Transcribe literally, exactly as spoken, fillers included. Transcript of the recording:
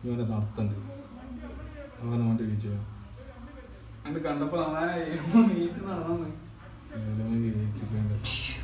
ഇവനെ നടത്തണ്ട് അവനെ വേണ്ടി വീഴ്ച അത് കണ്ടപ്പോ നീച്ച് നടന്നു വീഴ്ച